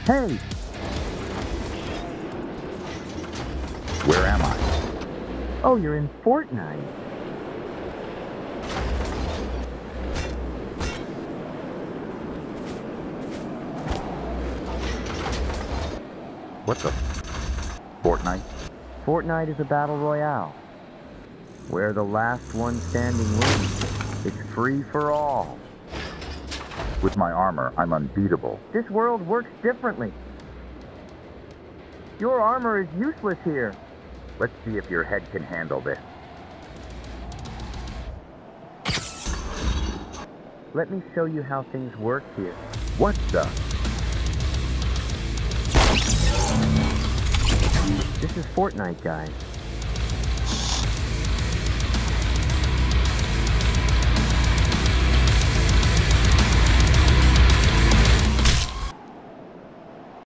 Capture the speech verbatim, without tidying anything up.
Hey! Where am I? Oh, you're in Fortnite. What the? Fortnite? Fortnite is a battle royale, where the last one standing wins. It's free for all. With my armor, I'm unbeatable. This world works differently. Your armor is useless here. Let's see if your head can handle this. Let me show you how things work here. What the? This is Fortnite, guys.